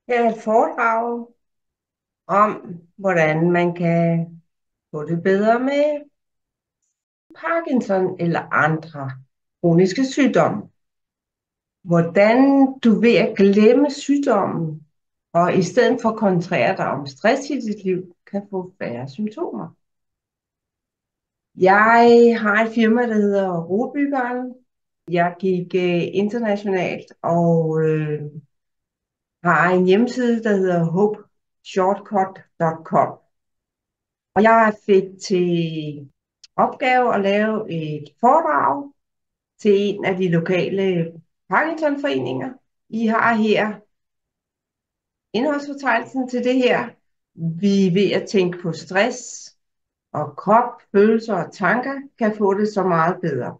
Her er et foredrag om, hvordan man kan få det bedre med Parkinson eller andre kroniske sygdomme. Hvordan du ved at glemme sygdommen, og i stedet for at koncentrere dig om stress i dit liv, kan få færre symptomer. Jeg har et firma, der hedder Robyggeren. Jeg gik internationalt og har en hjemmeside, der hedder hopeshortcut.com. Og jeg fik til opgave at lave et foredrag til en af de lokale Parkinsonforeninger. I har her indholdsfortegnelsen til det her. Vi ved at tænke på stress og krop, følelser og tanker kan få det så meget bedre.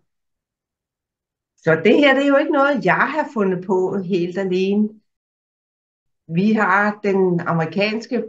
Så det her, det er jo ikke noget, jeg har fundet på helt alene. Vi har den amerikanske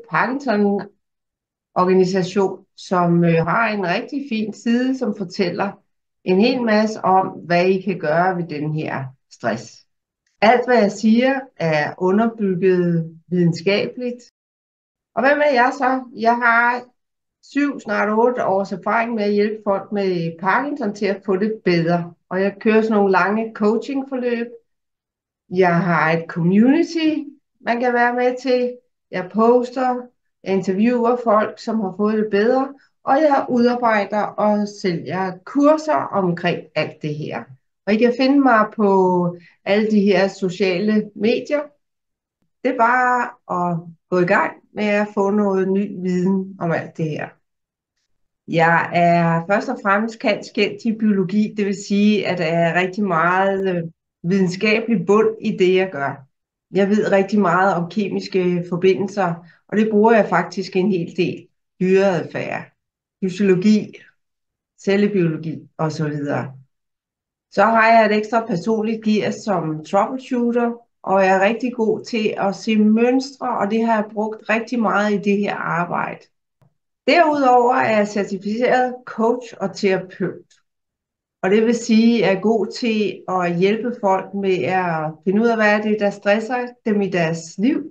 Parkinson-organisation, som har en rigtig fin side, som fortæller en hel masse om, hvad I kan gøre ved den her stress. Alt, hvad jeg siger, er underbygget videnskabeligt. Og hvem er jeg så? Jeg har 7, snart 8 års erfaring med at hjælpe folk med Parkinson til at få det bedre. Og jeg kører sådan nogle lange coachingforløb. Jeg har et community, man kan være med til. Jeg poster, jeg interviewer folk, som har fået det bedre. Og jeg udarbejder og sælger kurser omkring alt det her. Og I kan finde mig på alle de her sociale medier. Det er bare at gå i gang med at få noget ny viden om alt det her. Jeg er først og fremmest kendt i biologi, det vil sige, at der er rigtig meget videnskabelig bund i det, jeg gør. Jeg ved rigtig meget om kemiske forbindelser, og det bruger jeg faktisk en hel del. Dyreadfærd, fysiologi, cellebiologi osv. Så har jeg et ekstra personligt gear som troubleshooter, og jeg er rigtig god til at se mønstre, og det har jeg brugt rigtig meget i det her arbejde. Derudover er jeg certificeret coach og terapeut. Og det vil sige, at jeg er god til at hjælpe folk med at finde ud af, hvad det er, der stresser dem i deres liv.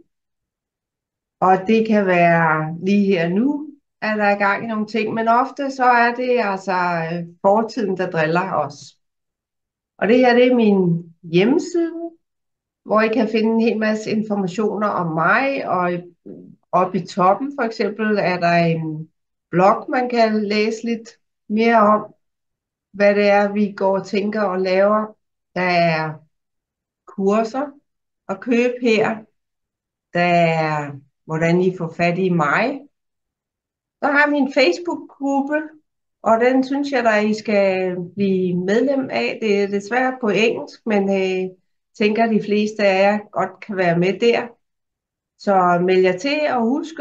Og det kan være lige her nu, at der er i gang i nogle ting, men ofte så er det altså fortiden, der driller os. Og det her, det er min hjemmeside, hvor I kan finde en hel masse informationer om mig, og oppe i toppen for eksempel er der en blog, man kan læse lidt mere om, hvad det er, vi går og tænker og laver. Der er kurser at købe her. Der er, hvordan I får fat i mig. Så har vi en Facebook-gruppe, og den synes jeg, at I skal blive medlem af. Det er desværre på engelsk, men tænker, at de fleste af jer godt kan være med der. Så meld jer til og husk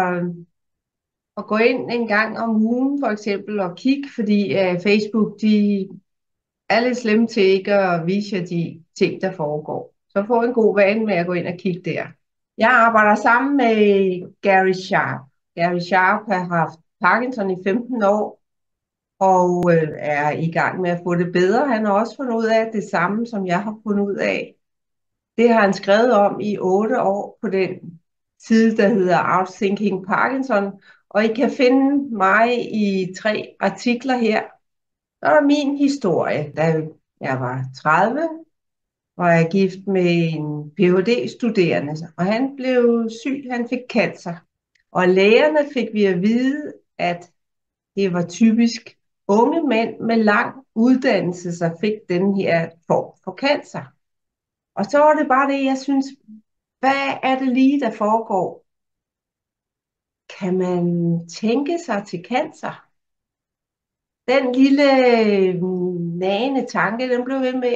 at gå ind en gang om ugen for eksempel og kigge, fordi Facebook de er lidt slemme til ikke at vise jer de ting, der foregår. Så få en god vane med at gå ind og kigge der. Jeg arbejder sammen med Gary Sharp. Gary Sharp har haft Parkinson i 15 år og er i gang med at få det bedre. Han har også fundet ud af det samme, som jeg har fundet ud af. Det har han skrevet om i 8 år på den side, der hedder Outthinking Parkinson. Og I kan finde mig i 3 artikler her. Så er der min historie. Da jeg var 30, var jeg gift med en Ph.D.-studerende, og han blev syg, han fik cancer. Og lægerne fik vi at vide, at det var typisk unge mænd med lang uddannelse, der fik den her form for cancer. Og så var det bare det, jeg synes, hvad er det lige, der foregår? Kan man tænke sig til cancer? Den lille nagende tanke, den blev ved med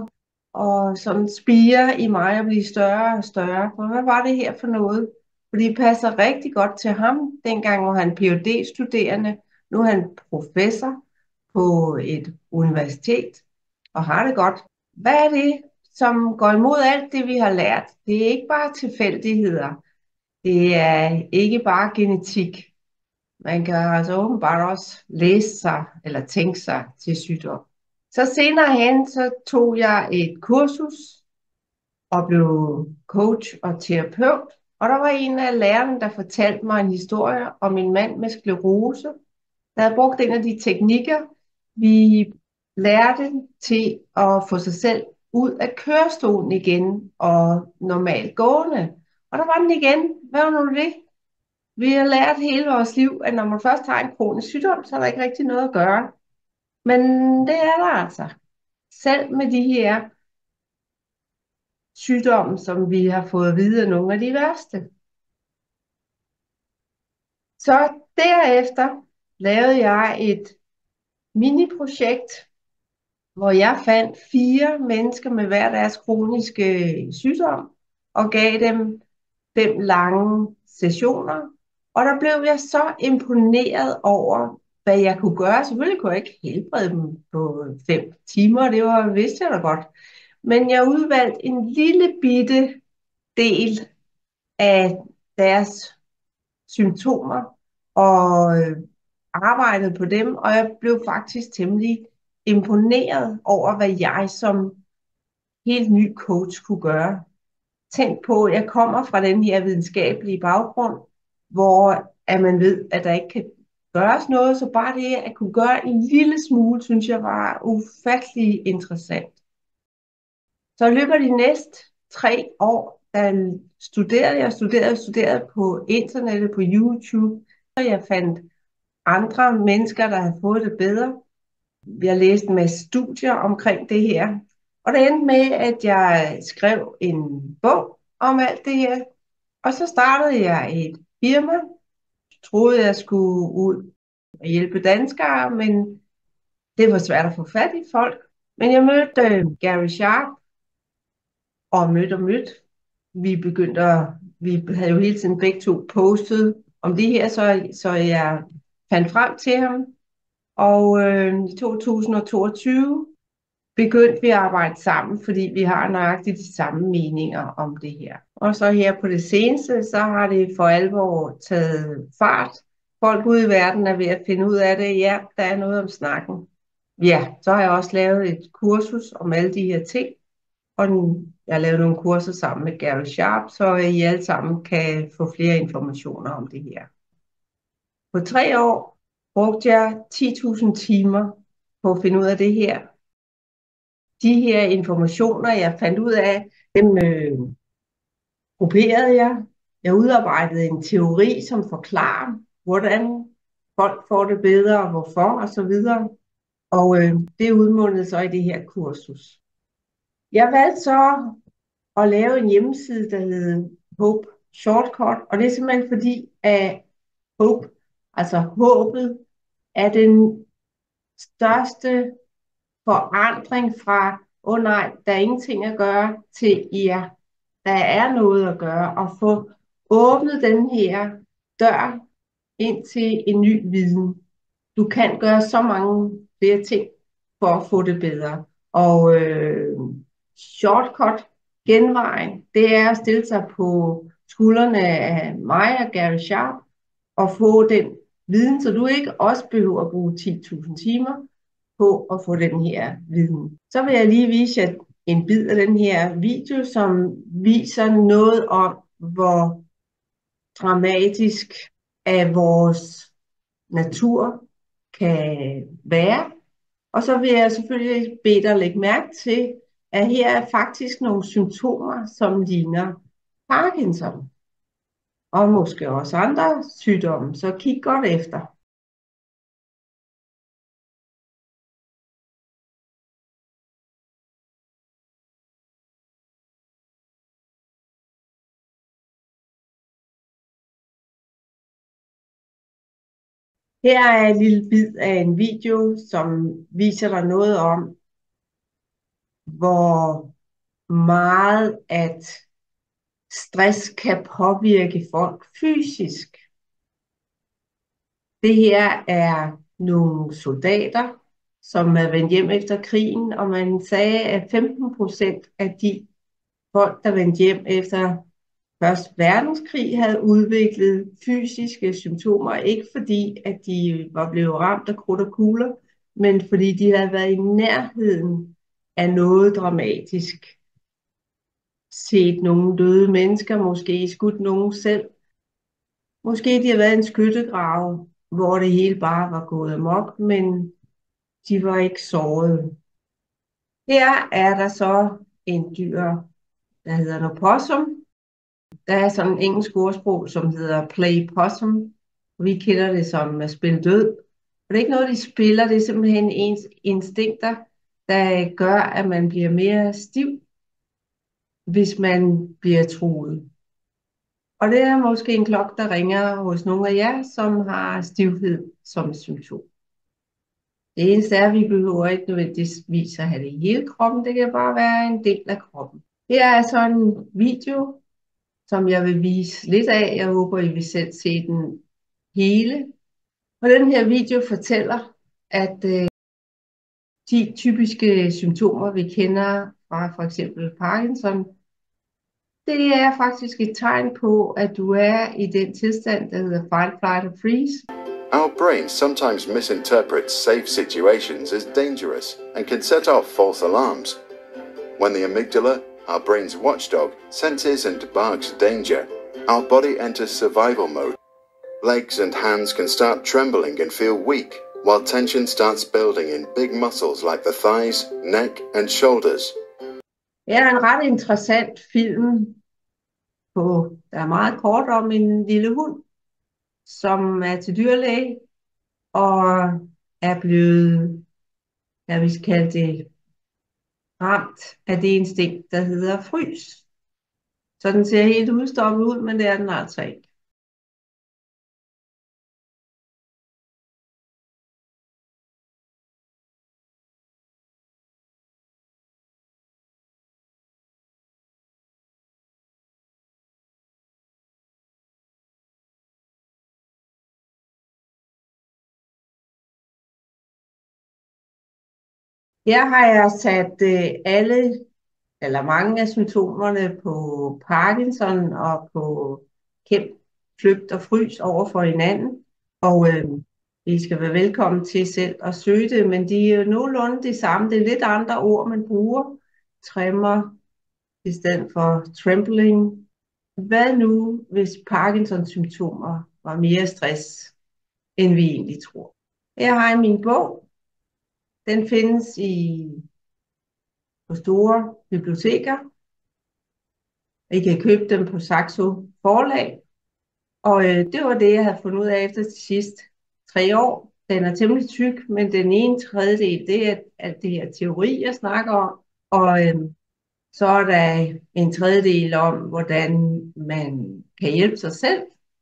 at sådan spire i mig og blive større og større. For hvad var det her for noget? Fordi det passer rigtig godt til ham. Dengang var han Ph.D.-studerende. Nu er han professor på et universitet og har det godt. Hvad er det, som går imod alt det, vi har lært? Det er ikke bare tilfældigheder. Det er ikke bare genetik. Man kan altså åbenbart også læse sig eller tænke sig til sygdom. Så senere hen, så tog jeg et kursus og blev coach og terapeut. Og der var en af lærerne, der fortalte mig en historie om en mand med sklerose, der havde brugt en af de teknikker, vi lærte til at få sig selv ud af kørestolen igen og normalt gående. Og der var den igen. Hvad var nu det? Vi har lært hele vores liv, at når man først har en kronisk sygdom, så er der ikke rigtig noget at gøre. Men det er der altså. Selv med de her sygdomme, som vi har fået at vide er nogle af de værste. Så derefter lavede jeg et mini-projekt, hvor jeg fandt 4 mennesker med hver deres kroniske sygdom og gav dem 5 lange sessioner. Og der blev jeg så imponeret over, hvad jeg kunne gøre. Selvfølgelig kunne jeg ikke helbrede dem på 5 timer, det var vidste jeg da godt. Men jeg udvalgte en lille bitte del af deres symptomer og arbejdede på dem, og jeg blev faktisk temmelig imponeret over, hvad jeg som helt ny coach kunne gøre. Tænk på, at jeg kommer fra den her videnskabelige baggrund, hvor at man ved, at der ikke kan gøres noget, så bare det at kunne gøre en lille smule, synes jeg var ufattelig interessant. Så i løbet af de næste 3 år, der studerede på internettet, på YouTube, og jeg fandt andre mennesker, der havde fået det bedre. Jeg læste en masse studier omkring det her, og det endte med, at jeg skrev en bog om alt det her, og så startede jeg et firma. Jeg troede, jeg skulle ud og hjælpe danskere, men det var svært at få fat i folk. Men jeg mødte Gary Sharp, og mødte. Vi havde jo hele tiden begge to postet om det her, så jeg fandt frem til ham. Og i 2022 begyndte vi at arbejde sammen, fordi vi har nøjagtigt de samme meninger om det her. Og så her på det seneste, så har det for alvor taget fart. Folk ude i verden er ved at finde ud af det. Ja, der er noget om snakken. Ja, så har jeg også lavet et kursus om alle de her ting. Og jeg har lavet nogle kurser sammen med Gary Sharp, så I alle sammen kan få flere informationer om det her. På 3 år brugte jeg 10.000 timer på at finde ud af det her. De her informationer, jeg fandt ud af, dem grupperede jeg. Jeg udarbejdede en teori, som forklarer, hvordan folk får det bedre, og hvorfor, og så videre. Og det udmundede så i det her kursus. Jeg valgte så at lave en hjemmeside, der hed Hope Shortcut, og det er simpelthen fordi, at Hope, altså håbet, er den største forandring fra, nej, der er ingenting at gøre, til ja, der er noget at gøre, og få åbnet den her dør ind til en ny viden. Du kan gøre så mange flere ting for at få det bedre. Og shortcut, genvejen, det er at stille sig på skuldrene af mig og Gary Sharp og få den viden, så du ikke også behøver at bruge 10.000 timer på at få den her viden. Så vil jeg lige vise jer en bid af den her video, som viser noget om, hvor dramatisk af vores natur kan være. Og så vil jeg selvfølgelig bede dig lægge mærke til, at her er faktisk nogle symptomer, som ligner Parkinson. Og måske også andre sygdomme, så kig godt efter. Her er en lille bid af en video, som viser dig noget om, hvor meget at stress kan påvirke folk fysisk. Det her er nogle soldater, som er vendt hjem efter krigen, og man sagde, at 15% af de folk, der vendte hjem efter Første Verdenskrig, havde udviklet fysiske symptomer, ikke fordi, at de var blevet ramt af krudt og kugler, men fordi de havde været i nærheden af noget dramatisk. set nogle døde mennesker, måske skudt nogen selv. Måske de har været i en skyttegrav, hvor det hele bare var gået amok, men de var ikke såret. Her er der så en dyr, der hedder en opossum. Der er sådan en engelsk ordsprog, som hedder play possum. Vi kender det som at spille død. Og det er ikke noget, de spiller, det er simpelthen ens instinkter, der gør, at man bliver mere stiv, hvis man bliver truet. Og det er måske en klokke, der ringer hos nogle af jer, som har stivhed som symptom. Det eneste er, at vi behøver ikke nødvendigvis at have det i hele kroppen, det kan bare være en del af kroppen. Her er så en video, som jeg vil vise lidt af. Jeg håber, I vil selv se den hele. Og den her video fortæller, at de typiske symptomer, vi kender fra for eksempel Parkinson, det er faktisk et tegn på, at du er i den tilstand, der hedder fight, flight or freeze. Our brain sometimes misinterprets safe situations as dangerous and can set off false alarms. When the amygdala, our brain's watchdog, senses and barks danger, our body enters survival mode. Legs and hands can start trembling and feel weak, while tension starts building in big muscles like the thighs, neck and shoulders. Her er en ret interessant film, der er meget kort, om en lille hund, som er til dyrlæge og er blevet, jeg vil kalde det, ramt af det instinkt, der hedder frys. Så den ser helt udstoppet ud, men det er den altså ikke. Her har jeg sat alle eller mange af symptomerne på Parkinson og på kæmp, flygt og frys over for hinanden. Og I skal være velkommen til selv at søge det, men de er jo nogenlunde det samme. Det er lidt andre ord, man bruger. Tremor i stedet for trembling. Hvad nu, hvis Parkinsons symptomer var mere stress, end vi egentlig tror? Her har jeg min bog. Den findes på store biblioteker. I kan købe dem på Saxo Forlag. Og det var det, jeg havde fundet ud af efter de sidste 3 år. Den er temmelig tyk, men den ene tredjedel, det er alt det her teori, jeg snakker om. Og så er der en tredjedel om, hvordan man kan hjælpe sig selv.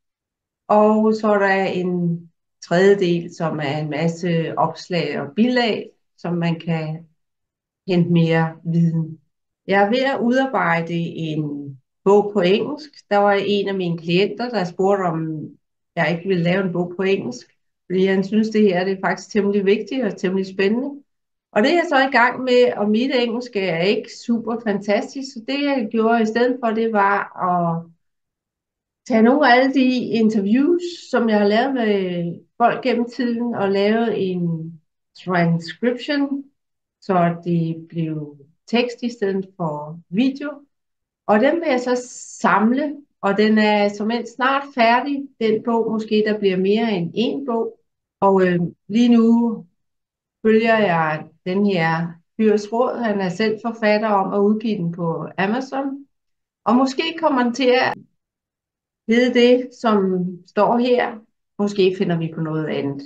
Og så er der en tredjedel, som er en masse opslag og bilag, som man kan hente mere viden. Jeg er ved at udarbejde en bog på engelsk. Der var en af mine klienter, der spurgte, om jeg ikke ville lave en bog på engelsk, fordi han synes, det her det er faktisk temmelig vigtigt og temmelig spændende. Og det er jeg så i gang med, og mit engelsk er ikke super fantastisk, så det jeg gjorde i stedet for, det var at tage nogle af alle de interviews, som jeg har lavet med folk gennem tiden, og lave en transcription, så det blev tekst i stedet for video. Og den vil jeg så samle, og den er såmænd snart færdig, den bog. Måske der bliver mere end en bog. Og lige nu følger jeg den her fyrs råd. Han er selv forfatter om at udgive den på Amazon. Og måske kommer den til at hedde det, som står her. Måske finder vi på noget andet.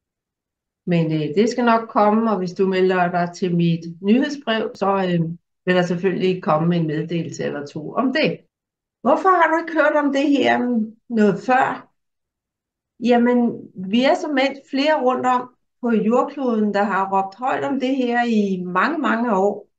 Men det skal nok komme, og hvis du melder dig til mit nyhedsbrev, så vil der selvfølgelig komme en meddelelse eller to om det. Hvorfor har du ikke hørt om det her noget før? Jamen, vi er såmænd flere rundt om på jordkloden, der har råbt højt om det her i mange, mange år.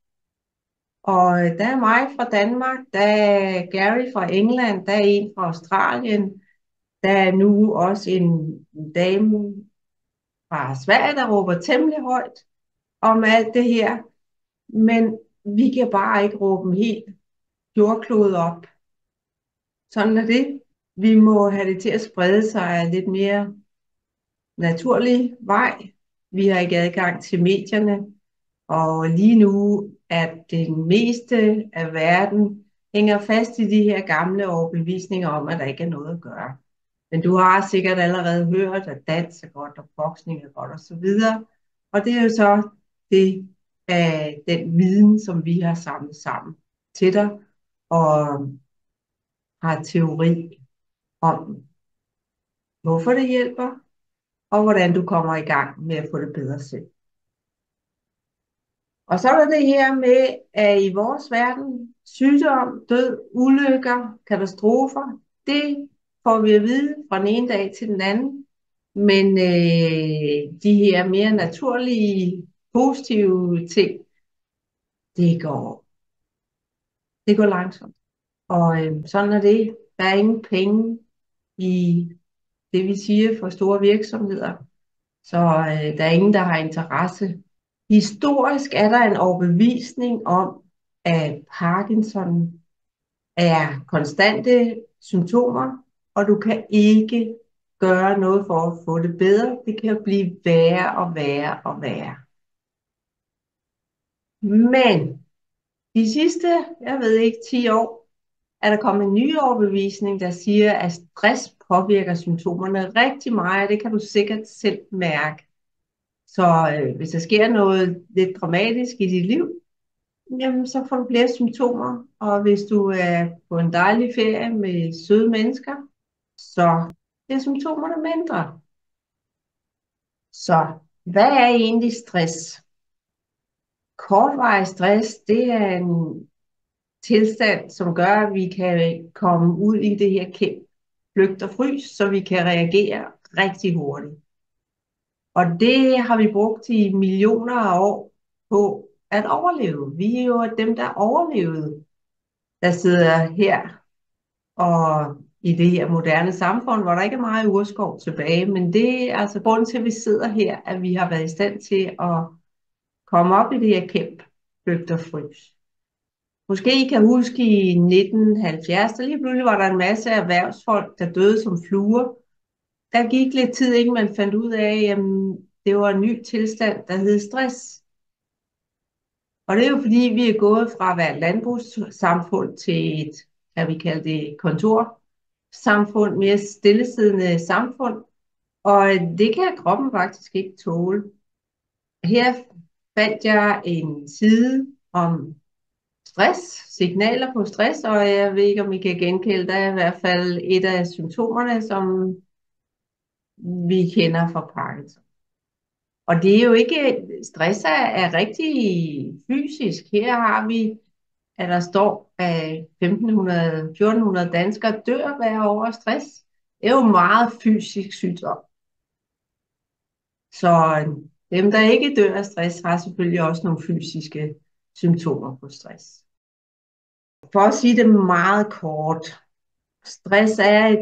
Og der er mig fra Danmark, der er Gary fra England, der er en fra Australien, der er nu også en dame fra Sverige, der råber temmelig højt om alt det her. Men vi kan bare ikke råbe helt jordklode op. Sådan er det. Vi må have det til at sprede sig af lidt mere naturlig vej. Vi har ikke adgang til medierne, og lige nu er den meste af verden hænger fast i de her gamle overbevisninger om, at der ikke er noget at gøre. Men du har sikkert allerede hørt, at dans er godt, og boksning er godt, og så videre. Og det er jo så det, den viden, som vi har samlet sammen til dig, og har teori om, hvorfor det hjælper, og hvordan du kommer i gang med at få det bedre selv. Og så er der det her med, at i vores verden, sygdom, død, ulykker, katastrofer, det får vi at vide fra den ene dag til den anden. Men de her mere naturlige, positive ting, det går langsomt. Og sådan er det. Der er ingen penge i det, vi siger for store virksomheder. Så der er ingen, der har interesse. Historisk er der en overbevisning om, at Parkinson er konstante symptomer, og du kan ikke gøre noget for at få det bedre. Det kan blive værre og værre og værre. Men de sidste, jeg ved ikke, 10 år, er der kommet en ny overbevisning, der siger, at stress påvirker symptomerne rigtig meget, og det kan du sikkert selv mærke. Så hvis der sker noget lidt dramatisk i dit liv, jamen, så får du flere symptomer. Og hvis du er på en dejlig ferie med søde mennesker, så bliver symptomerne mindre. Så hvad er egentlig stress? Kortvarig stress, det er en tilstand, som gør, at vi kan komme ud i det her kæmpe flygt og frys, så vi kan reagere rigtig hurtigt. Og det har vi brugt i millioner af år på at overleve. Vi er jo dem, der overlevede, der sidder her og i det her moderne samfund, hvor der ikke er meget urskov tilbage. Men det er altså grunden til, at vi sidder her, at vi har været i stand til at komme op i det her kæmpe flygt og frys. Måske I kan huske i 1970, der lige pludselig var der en masse erhvervsfolk, der døde som fluer. Der gik lidt tid, inden man fandt ud af, at det var en ny tilstand, der hed stress. Og det er jo fordi, vi er gået fra at være et landbrugssamfund til et, kan vi kalde det, kontorsamfund, mere stillesiddende samfund. Og det kan kroppen faktisk ikke tåle. Her fandt jeg en side om stress, signaler på stress, og jeg ved ikke, om I kan genkende, der er i hvert fald et af symptomerne, som vi kender fra Parkinson. Og det er jo ikke, stress er rigtig fysisk. Her har vi, at der står, at 1.500-1.400 danskere dør hver år af stress. Det er jo meget fysisk sygdom. Så dem, der ikke dør af stress, har selvfølgelig også nogle fysiske symptomer på stress. For at sige det meget kort, stress er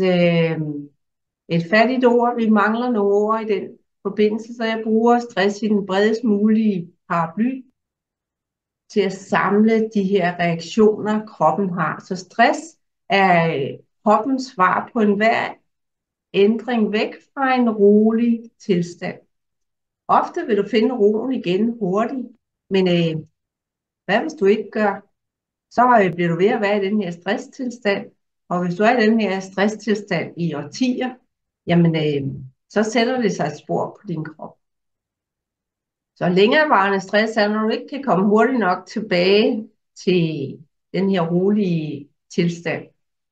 et fattigt ord. Vi mangler nogle ord i den forbindelse, så jeg bruger stress i den bredest mulige paraply til at samle de her reaktioner, kroppen har. Så stress er kroppens svar på enhver ændring væk fra en rolig tilstand. Ofte vil du finde roen igen hurtigt, men hvad hvis du ikke gør? Så bliver du ved at være i den her stresstilstand, og hvis du er i den her stresstilstand i årtier, jamen så sætter det sig et spor på din krop. Så længerevarende stress er, når du ikke kan komme hurtigt nok tilbage til den her rolige tilstand.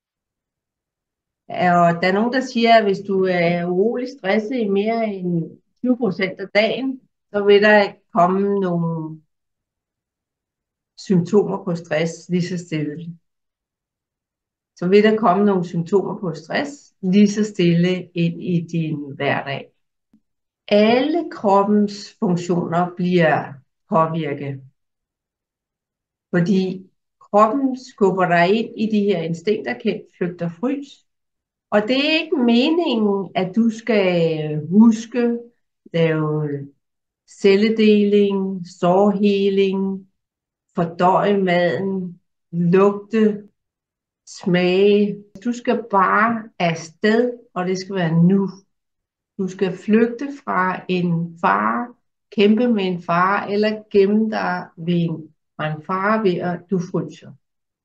Og der er nogen, der siger, at hvis du er urolig stresset i mere end 20% af dagen, så vil der komme nogle symptomer på stress lige så stille. Så vil der komme nogle symptomer på stress lige så stille ind i din hverdag. Alle kroppens funktioner bliver påvirket, fordi kroppen skubber dig ind i de her instinkter, kendt flygt og frys. Og det er ikke meningen, at du skal huske, lave celledeling, sårheling, fordøje maden, lugte, smage. Du skal bare afsted, og det skal være nu. Du skal flygte fra en fare, kæmpe med en fare, eller gemme dig ved en fare ved, at du fryser.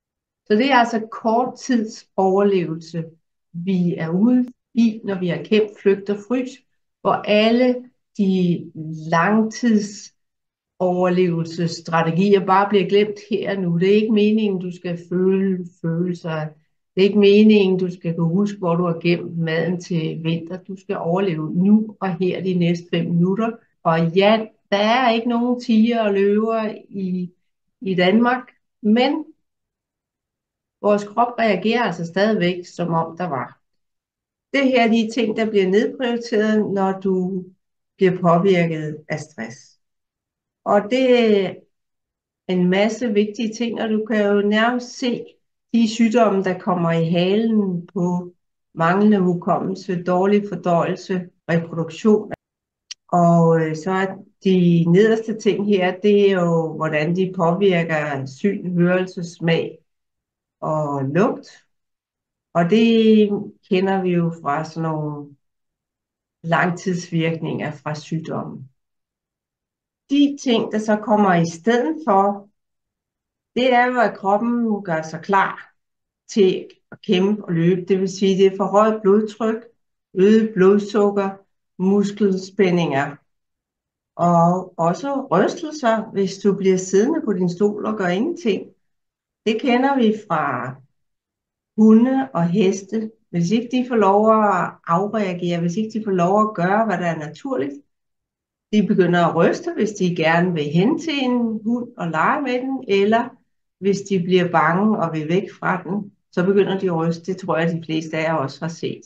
Så det er altså kort tids overlevelse, vi er ude i, når vi har kæmpet flygt og frys, hvor alle de langtids overlevelsesstrategier bare bliver glemt her og nu. Det er ikke meningen, du skal føle følelser. Det er ikke meningen, du skal kunne huske, hvor du har gemt maden til vinter. Du skal overleve nu og her de næste 5 minutter. Og ja, der er ikke nogen tiger og løver i Danmark, men vores krop reagerer altså stadigvæk, som om der var. Det her er de ting, der bliver nedprioriteret, når du bliver påvirket af stress. Og det er en masse vigtige ting, og du kan jo nærmest se de sygdomme, der kommer i halen på manglende hukommelse, dårlig fordøjelse, reproduktion. Og så er de nederste ting her, det er jo, hvordan de påvirker syn, hørelse, smag og lugt. Og det kender vi jo fra sådan nogle langtidsvirkninger fra sygdommen. De ting, der så kommer i stedet for, det er jo, at kroppen gør sig klar til at kæmpe og løbe. Det vil sige, det er forhøjet blodtryk, øget blodsukker, muskelspændinger og også rystelser, hvis du bliver siddende på din stol og gør ingenting. Det kender vi fra hunde og heste. Hvis ikke de får lov at afreagere, hvis ikke de får lov at gøre, hvad der er naturligt, de begynder at ryste, hvis de gerne vil hen til en hund og lege med den, eller hvis de bliver bange og vil væk fra den, så begynder de at ryste. Det tror jeg, de fleste af jer også har set.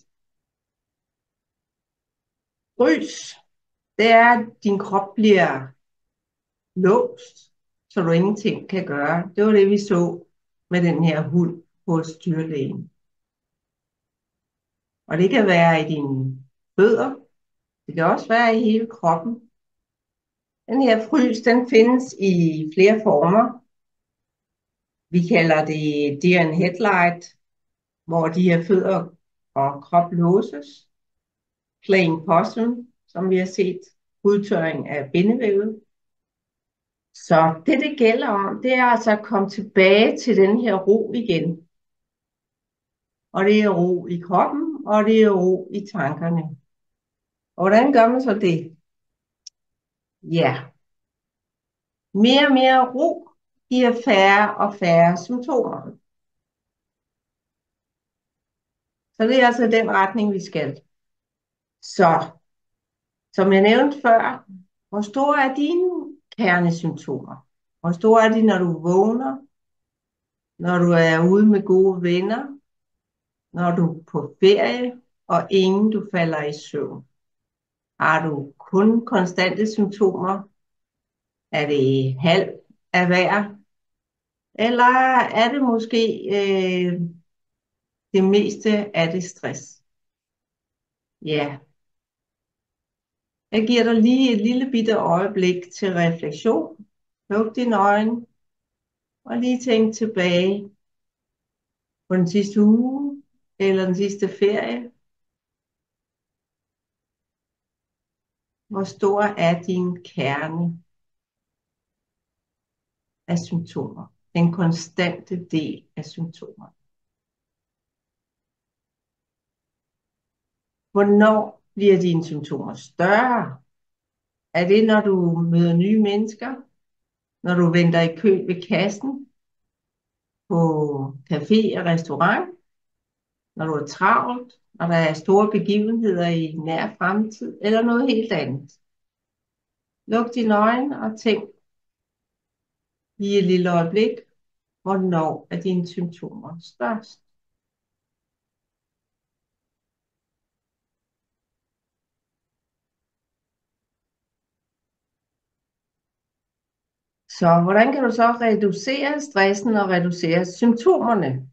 Frys, det er, at din krop bliver låst, så du ingenting kan gøre. Det var det, vi så med den her hund hos dyrlægen. Og det kan være i dine fødder, det kan også være i hele kroppen. Den her frys, den findes i flere former. Vi kalder det deer in headlight, hvor de her fødder og krop låses. Playing possum, som vi har set, udtørring af bindevævet. Så det gælder om, det er altså at komme tilbage til den her ro igen. Og det er ro i kroppen, og det er ro i tankerne. Og hvordan gør man så det? Ja, mere og mere ro giver færre og færre symptomer. Så det er altså den retning, vi skal. Så, som jeg nævnte før, hvor store er dine kernesymptomer? Hvor store er de, når du vågner? Når du er ude med gode venner? Når du er på ferie, og ingen du falder i søvn? Har du kun konstante symptomer? Er det halv af hver? Eller er det måske det meste af det stress? Ja. Jeg giver dig lige et lille bitte øjeblik til refleksion. Luk dine øjne og lige tænk tilbage på den sidste uge eller den sidste ferie. Hvor stor er din kerne af symptomer? Den konstante del af symptomer. Hvornår bliver dine symptomer større? Er det, når du møder nye mennesker? Når du venter i kø ved kassen? På café og restaurant? Når du er travlt? Når der er store begivenheder i nær fremtid? Eller noget helt andet? Luk dine øjne og tænk i et lille øjeblik, hvornår er dine symptomer størst. Så hvordan kan du så reducere stressen og reducere symptomerne?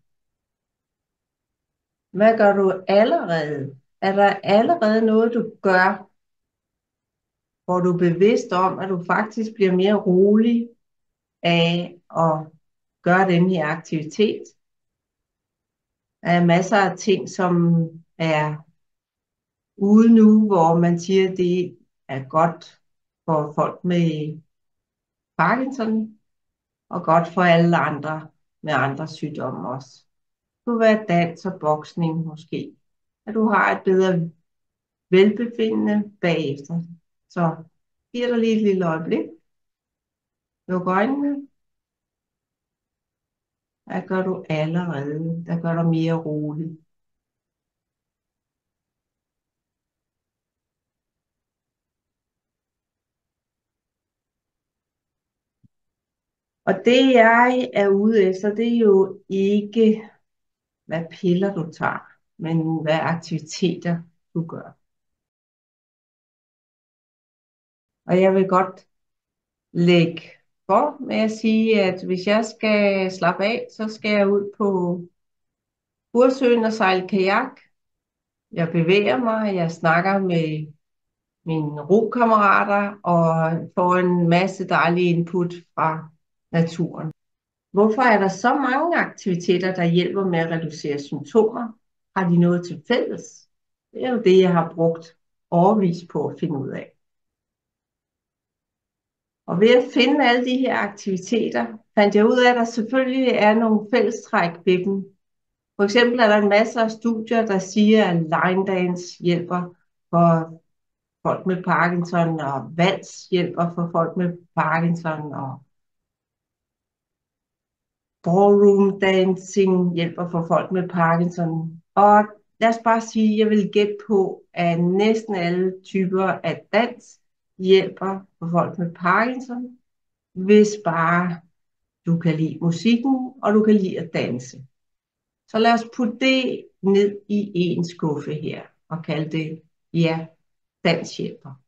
Hvad gør du allerede? Er der allerede noget, du gør, hvor du er bevidst om, at du faktisk bliver mere rolig af at gøre den her aktivitet? Der er masser af ting, som er ude nu, hvor man siger, at det er godt for folk med Parkinson og godt for alle andre med andre sygdomme også. Det kunne være dans og boksning måske. At du har et bedre velbefindende bagefter. Så giver dig lige et lille øjeblik. Luk øjnene. Hvad gør du allerede? Der gør dig mere rolig. Og det jeg er ude efter, det er jo ikke, hvad piller du tager, men hvad aktiviteter du gør. Og jeg vil godt lægge for med at sige, at hvis jeg skal slappe af, så skal jeg ud på Furesøen og sejle kajak. Jeg bevæger mig, jeg snakker med mine rokammerater og får en masse dejlig input fra naturen. Hvorfor er der så mange aktiviteter, der hjælper med at reducere symptomer? Har de noget til fælles? Det er jo det, jeg har brugt årevis på at finde ud af. Og ved at finde alle de her aktiviteter, fandt jeg ud af, at der selvfølgelig er nogle fællestræk ved dem. For eksempel er der en masse af studier, der siger, at line dance hjælper for folk med Parkinson, og vals hjælper for folk med Parkinson, og ballroom dancing hjælper for folk med Parkinson. Og lad os bare sige, at jeg vil gætte på, at næsten alle typer af dans hjælper for folk med Parkinson, hvis bare du kan lide musikken, og du kan lide at danse. Så lad os putte det ned i en skuffe her, og kalde det, ja, danshjælper.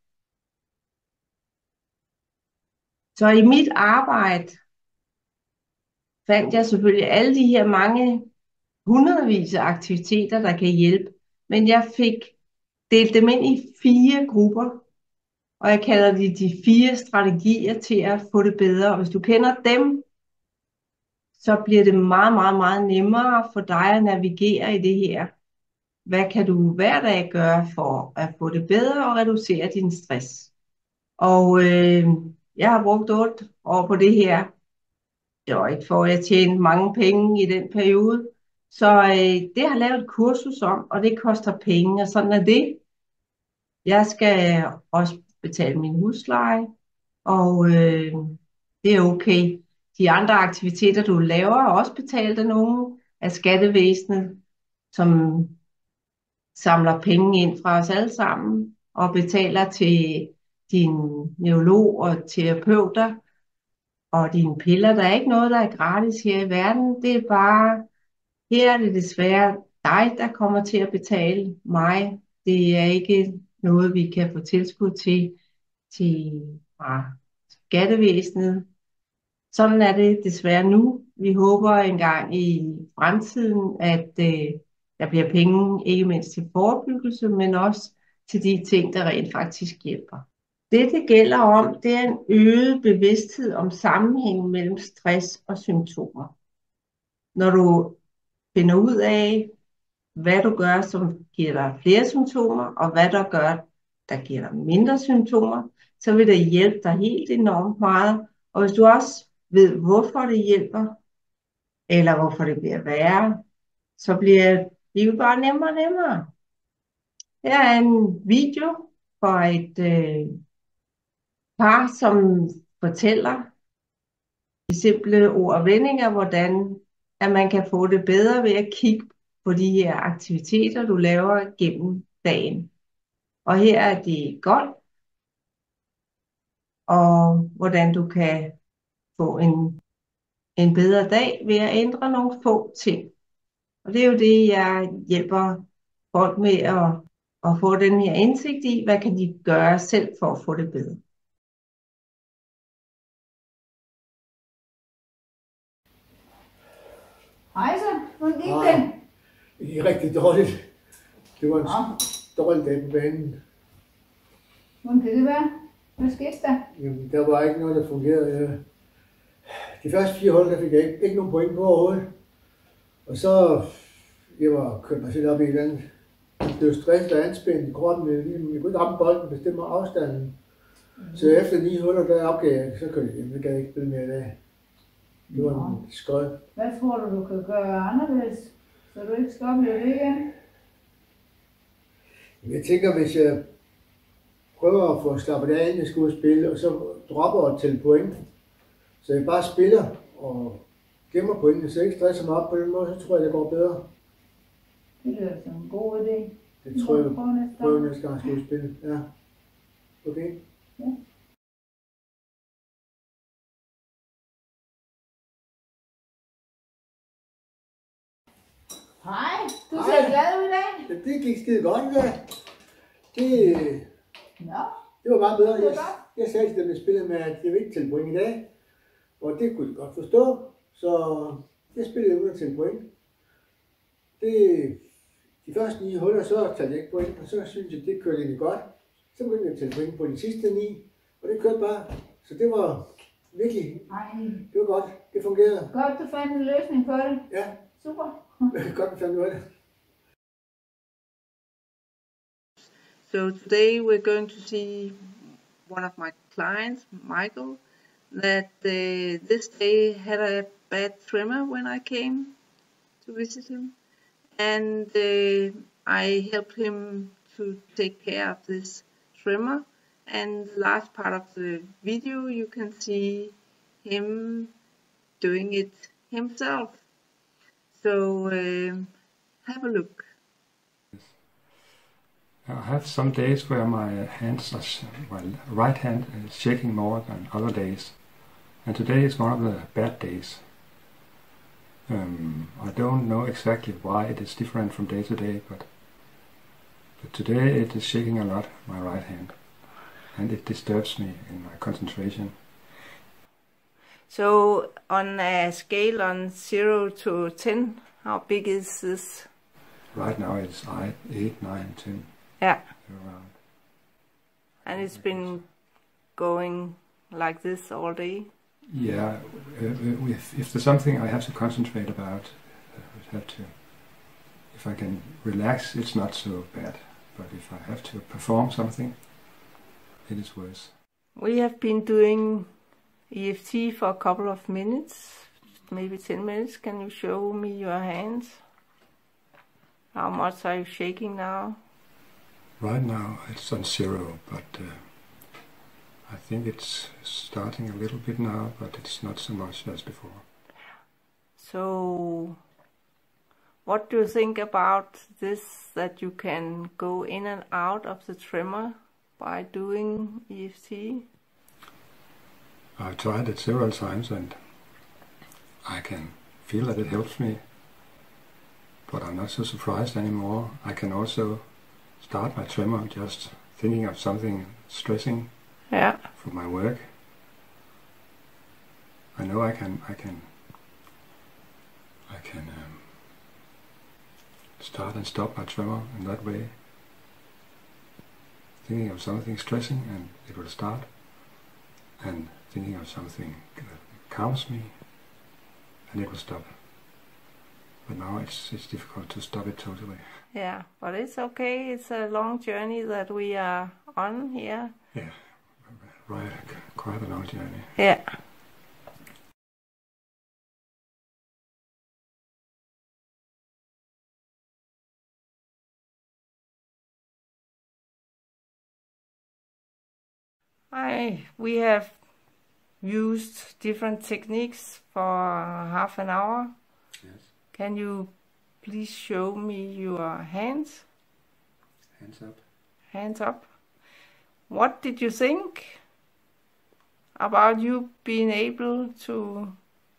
Så i mit arbejde fandt jeg selvfølgelig alle de her mange hundredvis af aktiviteter, der kan hjælpe, men jeg fik delt dem ind i 4 grupper, og jeg kalder det de 4 strategier til at få det bedre. Og hvis du kender dem, så bliver det meget, meget, meget nemmere for dig at navigere i det her. Hvad kan du hver dag gøre for at få det bedre og reducere din stress? Og jeg har brugt 8 år på det her. Det var ikke for, at jeg tjente mange penge i den periode. Så det har jeg lavet et kursus om, og det koster penge, og sådan er det. Jeg skal også betale min husleje, og det er okay. De andre aktiviteter, du laver, er også betalt af nogen af skattevæsenet, som samler penge ind fra os alle sammen, og betaler til din neurolog og terapeuter, og dine piller. Der er ikke noget, der er gratis her i verden. Det er bare, her er det desværre dig, der kommer til at betale mig. Det er ikke noget, vi kan få tilskud til fra skattevæsenet. Sådan er det desværre nu. Vi håber engang i fremtiden, at der bliver penge, ikke mindst til forebyggelse, men også til de ting, der rent faktisk hjælper. Det gælder om, det er en øget bevidsthed om sammenhængen mellem stress og symptomer. Når du finder ud af, hvad du gør, som giver dig flere symptomer, og hvad du gør, der giver dig mindre symptomer, så vil det hjælpe dig helt enormt meget. Og hvis du også ved, hvorfor det hjælper, eller hvorfor det bliver værre, så bliver livet bare nemmere og nemmere. Her er en video fra et par, som fortæller i simple ord og vendinger, hvordan at man kan få det bedre ved at kigge på de her aktiviteter, du laver gennem dagen. Og her er det golf, og hvordan du kan få en bedre dag ved at ændre nogle få ting. Og det er jo det, jeg hjælper folk med at få den her indsigt i, hvad kan de gøre selv for at få det bedre. Hej så, hvordan gik det? Det gik rigtig dårligt. Det var en dårlig dag på banen. Hvordan kan det være? Hvad skete der? Jamen, der var ikke noget, der fungerede. De første 4 hold, der fik jeg ikke nogen point på overhovedet. Og så, jeg var kørt mig selv op i et eller andet. Jeg blev stresset og anspændt i kroppen. Jeg kunne ikke ramme bolden, bestemme afstanden. Så efter 9 huller, der opgav jeg, så kunne jeg gad ikke spille mere i dag. Det var en skod. Hvad tror du kan gøre anderledes, så du ikke skal opleve det igen? Jeg tænker, hvis jeg prøver at få slappet af, inden jeg skal ud og spille, og så dropper at tælle point, så jeg bare spiller og gemmer pointene, så jeg ikke stresser mig op på den måde, så tror jeg, det går bedre. Det lyder som en god idé. Det tror jeg, prøver næste gang, jeg skal ud og spille. Ja. Okay. Ja. Hej, du ser glad ud i dag. Ja, det gik skide godt, ja. Nå, Det var meget bedre. det var godt. Jeg sagde til dem, jeg spillede med, at jeg ville ikke tælle point i dag. Og det kunne de godt forstå. Så jeg spillede uden at tælle point. De første 9 huller, så talte jeg ikke point. Og så synes jeg, det kørte egentlig godt. Så begyndte jeg at tælle point på de sidste 9. Og det kørte bare. Så det var virkelig, Ej, det var godt. Det fungerede. godt du fandt en løsning på det. Ja, Super. godt vi fandt ud af det. So today we're going to see one of my clients, Michael, that this day had a bad tremor when I came to visit him, and I helped him to take care of this tremor. And the last part of the video you can see him doing it himself. So have a look. I have some days where my hands are, right hand is shaking more than other days, and today is one of the bad days. I don't know exactly why it is different from day to day, but today it is shaking a lot, my right hand, and it disturbs me in my concentration. So on a scale on 0 to 10, how big is this? Right now it's 8, 9, 10. Yeah. Around. And it's been going like this all day? Yeah, if there's something I have to concentrate about, I would have to. If I can relax, it's not so bad. But if I have to perform something, it is worse. We have been doing EFT for a couple of minutes, maybe 10 minutes. Can you show me your hands? How much are you shaking now? Right now it's on 0, but I think it's starting a little bit now, but it's not so much as before. So what do you think about this, that you can go in and out of the tremor by doing EFT? I've tried it several times and I can feel that it helps me, but I'm not so surprised anymore. I can also start my tremor just thinking of something stressing from my work. I know I can start and stop my tremor in that way. Thinking of something stressing and it will start, and thinking of something that calms me and it will stop. But now it's difficult to stop it totally. Yeah, but it's okay. It's a long journey that we are on here. Yeah, right, quite a long journey. Yeah. We have used different techniques for half an hour. Yes. Can you please show me your hands? Hands up. Hands up. What did you think about you being able to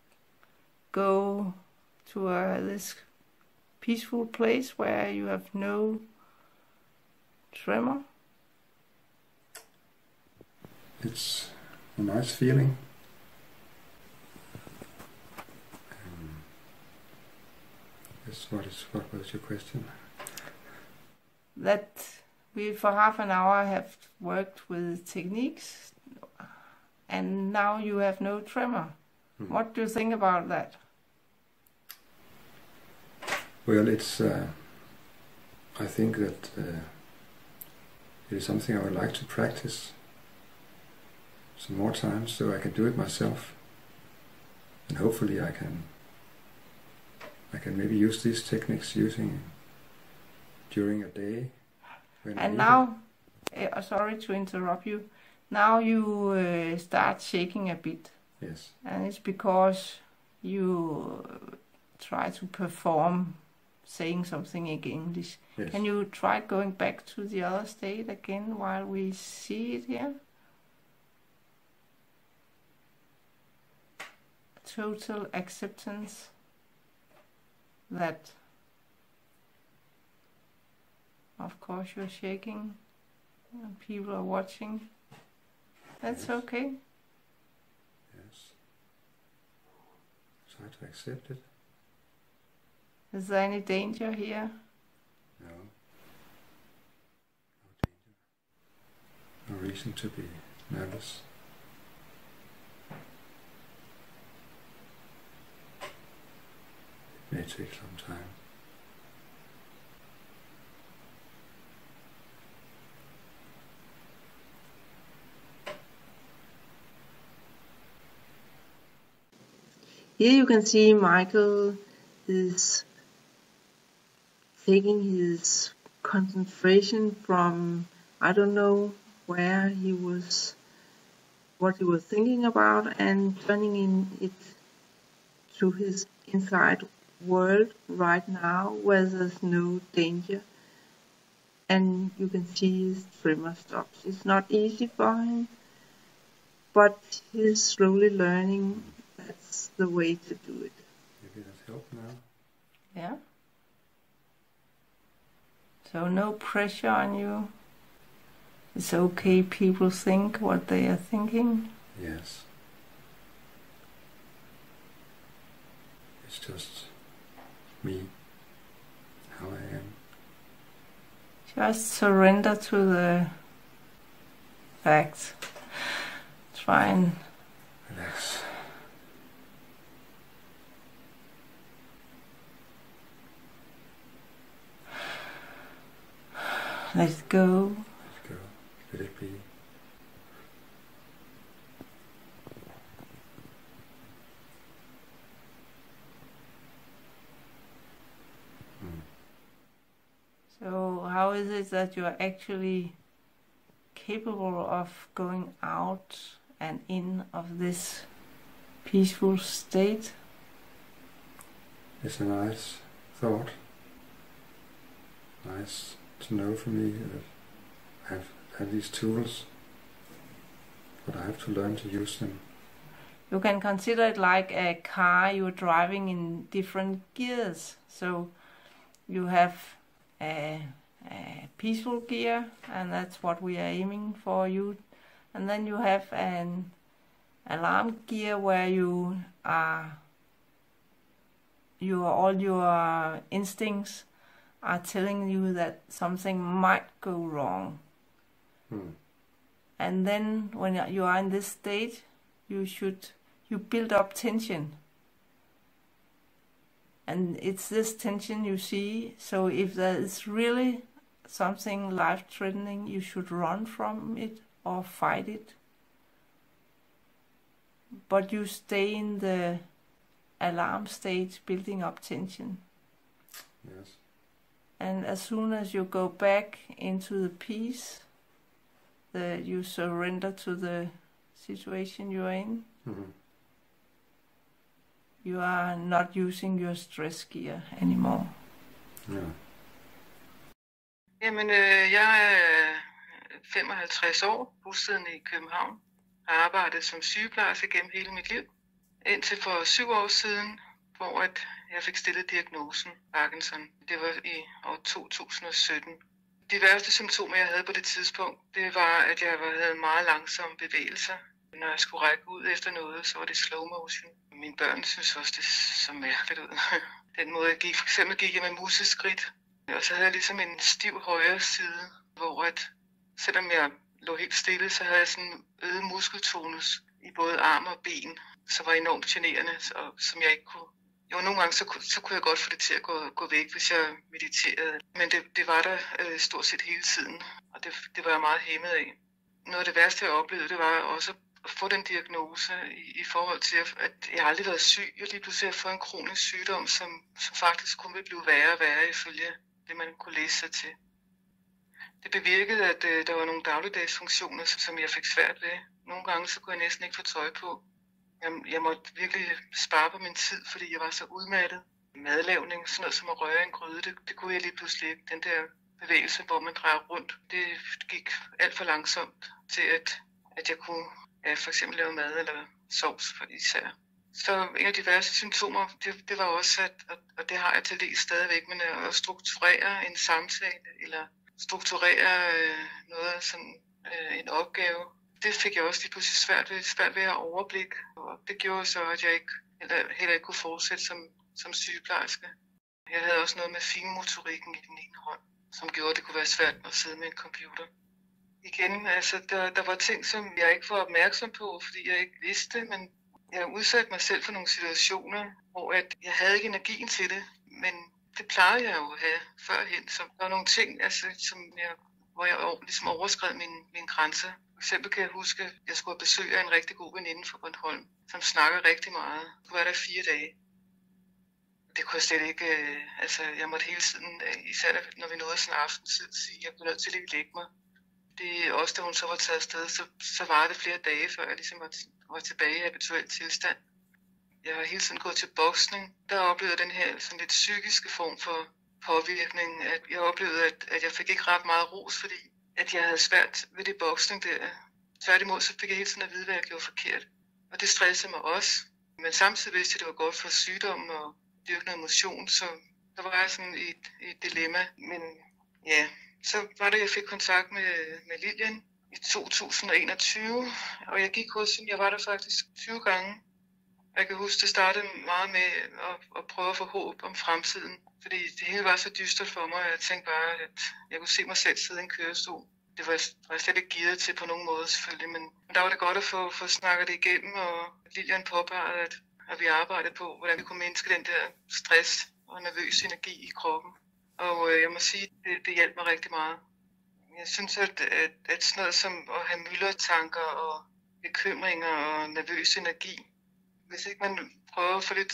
go to this peaceful place where you have no tremor? It's a nice feeling. What was your question? That we for half an hour have worked with techniques and now you have no tremor. What do you think about that? Well, it's I think that it is something I would like to practice some more times so I can do it myself. And hopefully I can maybe use these techniques during a day. And now, sorry to interrupt you, now you start shaking a bit. Yes. And it's because you try to perform saying something in English. Yes. Can you try going back to the other state again while we see it here? Total acceptance that, of course, you're shaking and people are watching. That's Yes. okay. Yes. Try to accept it. Is there any danger here? No. No danger. No reason to be nervous. It may take some time. Here you can see Michael is taking his concentration from, I don't know where he was, what he was thinking about, and turning it to his inside world right now where there's no danger. And you can see his tremor stops. It's not easy for him, but he's slowly learning that's the way to do it. Maybe that helped now. Yeah. So no pressure on you. It's okay people think what they are thinking. Yes. It's just me, how I am. Just surrender to the facts. Try and Relax. let it go. Let it go. Let it be. So how is it that you are actually capable of going out and in of this peaceful state? It's a nice thought. Nice to know for me that I have these tools, but I have to learn to use them. You can consider it like a car you're driving in different gears. So you have a peaceful gear, and that's what we are aiming for you. And then you have an alarm gear where all your instincts are telling you that something might go wrong. And then when you are in this state, you build up tension. And it's this tension you see. So if there is really something life-threatening, you should run from it or fight it. But you stay in the alarm state, building up tension. Yes. And as soon as you go back into the peace, you surrender to the situation you're in, you are not using your stress gear anymore. Ja. Jamen, jeg er 55 år, bosiddende i København. Har arbejdet som sygeplejerske gennem hele mit liv. Indtil for 7 år siden, hvor jeg fik stillet diagnosen Parkinson. Det var i år 2017. De værste symptomer, jeg havde på det tidspunkt, det var, at jeg havde meget langsomme bevægelser. Når jeg skulle række ud efter noget, så var det slow motion. Mine børn synes også, det så mærkeligt ud. Den måde, jeg gik, for eksempel gik jeg med museskridt. Og så havde jeg ligesom en stiv højre side, hvor selvom jeg lå helt stille, så havde jeg sådan øget muskeltonus i både arm og ben, som var enormt generende, og som jeg ikke kunne. Jo, nogle gange så kunne jeg godt få det til at gå væk, hvis jeg mediterede. Men det var der stort set hele tiden, og det var jeg meget hæmmet af. Noget af det værste, jeg oplevede, det var også at få den diagnose i forhold til, at jeg aldrig har været syg. Jeg lige pludselig har fået en kronisk sygdom, som faktisk kun vil blive værre og værre ifølge det, man kunne læse sig til. Det bevirkede, at der var nogle dagligdags funktioner, som jeg fik svært ved. Nogle gange så kunne jeg næsten ikke få tøj på. Jeg måtte virkelig spare på min tid, fordi jeg var så udmattet. Madlavning, sådan noget som at røre en gryde, det kunne jeg lige pludselig ikke. Den der bevægelse, hvor man drejer rundt, det gik alt for langsomt til, at jeg kunne for eksempel lave mad eller sovs især. Så en af de værste symptomer, det var også, og det har jeg til dels stadigvæk, men at strukturere en samtale eller strukturere noget sådan en opgave. Det fik jeg også lige pludselig svært ved at overblikke, og det gjorde så, at jeg heller ikke kunne fortsætte som sygeplejerske. Jeg havde også noget med finmotorikken i den ene hånd, som gjorde, at det kunne være svært at sidde med en computer. Igen, altså der var ting, som jeg ikke var opmærksom på, fordi jeg ikke vidste, men jeg udsatte mig selv for nogle situationer, hvor at jeg havde ikke energien til det, men det plejede jeg jo at have førhen. Så der var nogle ting, altså, hvor jeg ligesom overskred mine grænser. For eksempel kan jeg huske, at jeg skulle have besøg af en rigtig god veninde fra Bornholm, som snakker rigtig meget. Jeg kunne være der 4 dage. Det kunne jeg slet ikke, jeg måtte hele tiden, især når vi nåede sådan en aftentid, sige, at jeg blev nødt til at lægge mig. Det er også, da hun så var taget afsted, så var det flere dage, før jeg ligesom var tilbage i habituel tilstand. Jeg har hele tiden gået til boksning. Der oplevede jeg den her sådan lidt psykiske form for påvirkning. At jeg oplevede, at jeg fik ikke ret meget ros, fordi at jeg havde svært ved det boksning der. Tværtimod så fik jeg hele tiden at vide, hvad jeg gjorde forkert. Og det stressede mig også. Men samtidig vidste jeg, at det var godt for sygdommen og dyrke noget motion, så der var jeg sådan i et dilemma. Men ja, så var det, jeg fik kontakt med Lilian i 2021, og jeg gik hos hende. Jeg var der faktisk 20 gange. Jeg kan huske, det startede meget med at prøve at få håb om fremtiden, fordi det hele var så dystert for mig, at jeg tænkte bare, at jeg kunne se mig selv sidde i en kørestol. Det var jeg slet ikke gearet til på nogen måde selvfølgelig, men der var det godt at få snakket det igennem, og Lilian påpegede, at vi arbejdede på, hvordan vi kunne mindske den der stress og nervøs energi i kroppen. Og jeg må sige, det hjalp mig rigtig meget. Jeg synes, at sådan noget som at have myldretanker og bekymringer og nervøs energi, hvis ikke man prøver at få lidt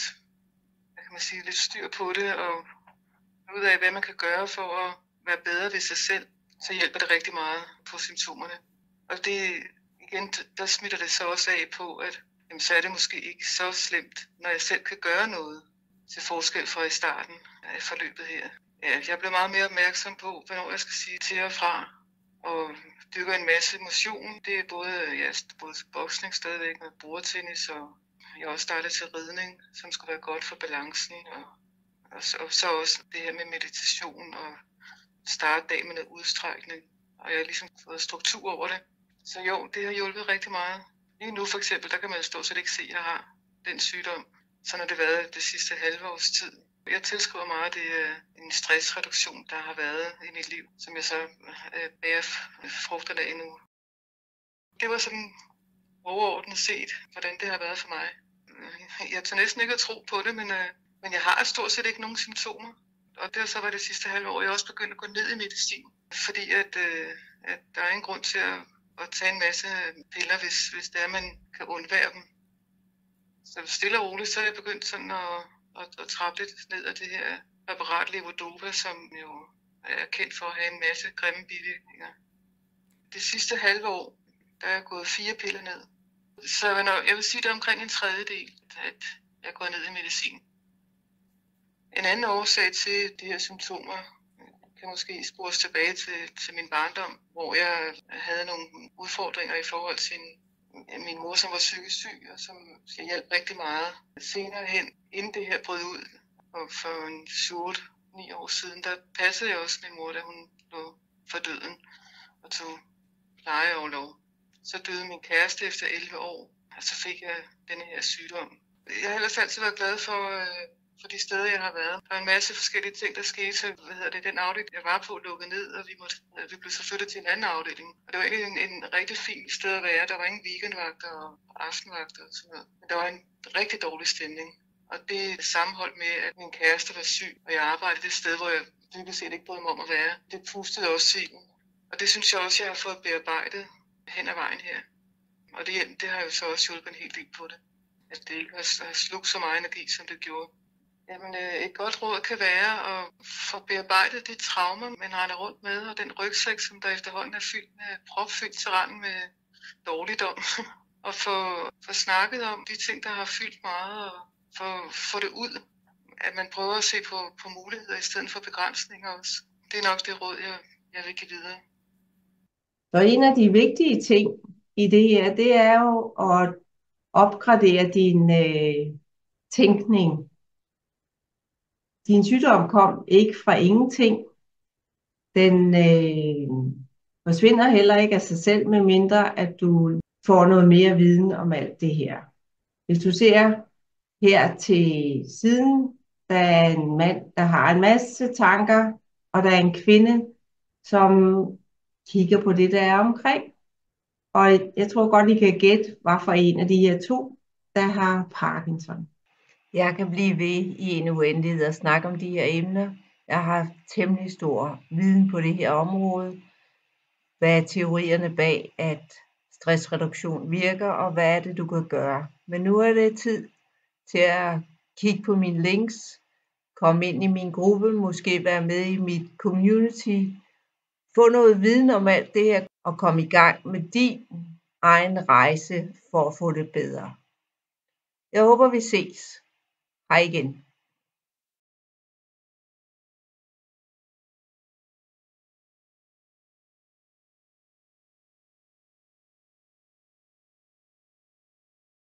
styr på det og ud af, hvad man kan gøre for at være bedre ved sig selv, så hjælper det rigtig meget på symptomerne. Og det, igen, der smitter det så også af på, at jamen, så er det måske ikke så slemt, når jeg selv kan gøre noget til forskel fra i starten af forløbet her. Ja, jeg blev meget mere opmærksom på, hvornår jeg skal sige til og fra, og dykker en masse motion. Det er både boksning stadigvæk med bordtennis, og jeg har også startet til ridning, som skulle være godt for balancen, og så også det her med meditation og starte dag med noget udstrækning. Og jeg har ligesom fået struktur over det. Så jo, det har hjulpet rigtig meget. Lige nu for eksempel, der kan man stort set ikke se, at jeg har den sygdom. Sådan har det været det sidste halve års tid. Jeg tilskriver meget det en stressreduktion, der har været i mit liv, som jeg så bærer frugterne af nu. Det var sådan overordnet set, hvordan det har været for mig. Jeg tør næsten ikke at tro på det, men jeg har stort set ikke nogen symptomer. Og det har så været det sidste halve år, jeg også begyndt at gå ned i medicin. Fordi at der er ingen grund til at tage en masse piller, hvis det er, man kan undvære dem. Så stille og roligt, så er jeg begyndt sådan at trappe lidt ned af det her præparat Levodopa, som jo er kendt for at have en masse grimme bivirkninger. Det sidste halve år, der er jeg gået 4 piller ned. Så jeg vil sige, det er omkring en tredjedel, at jeg går ned i medicin. En anden årsag til de her symptomer kan måske spores tilbage til min barndom, hvor jeg havde nogle udfordringer i forhold til min mor, som var psykisk syg, og som jeg hjalp rigtig meget. Senere hen, inden det her brød ud, og for en 7-9 år siden, der passede jeg også min mor, da hun lå for døden og tog plejeorlov. Så døde min kæreste efter 11 år, og så fik jeg denne her sygdom. Jeg har ellers altid været glad for de steder, jeg har været. Der er en masse forskellige ting, der skete. Den afdeling, jeg var på, lukkede ned, og vi blev så flyttet til en anden afdeling. Og det var ikke en rigtig fin sted at være. Der var ingen weekendvagter og aftenvagter og sådan noget. Men der var en rigtig dårlig stemning. Og det sammenholdt med, at min kæreste var syg, og jeg arbejdede det sted, hvor jeg dybest set ikke brød mig om at være. Det pustede også til. Og det synes jeg også, jeg har fået bearbejdet hen ad vejen her. Og det har jo så også hjulpet en hel del på det. At det ikke har slugt så meget energi, som det gjorde. Jamen, et godt råd kan være at få bearbejdet de traumer, man render rundt med, og den rygsæk, som der efterhånden er fyldt med propfyldt til randen med dårligdom. Og få snakket om de ting, der har fyldt meget, og få det ud. At man prøver at se på muligheder i stedet for begrænsninger også. Det er nok det råd, jeg vil give videre. Så en af de vigtige ting i det her, det er jo at opgradere din tænkning. Din sygdom kom ikke fra ingenting. Den forsvinder heller ikke af sig selv, medmindre at du får noget mere viden om alt det her. Hvis du ser her til siden, der er en mand, der har en masse tanker, og der er en kvinde, som kigger på det, der er omkring. Og jeg tror godt, I kan gætte, hvad for en af de her to, der har Parkinson. Jeg kan blive ved i en uendelighed og snakke om de her emner. Jeg har temmelig stor viden på det her område. Hvad er teorierne bag, at stressreduktion virker, og hvad er det, du kan gøre? Men nu er det tid til at kigge på mine links, komme ind i min gruppe, måske være med i mit community, få noget viden om alt det her, og komme i gang med din egen rejse for at få det bedre. Jeg håber, vi ses. Hej igen.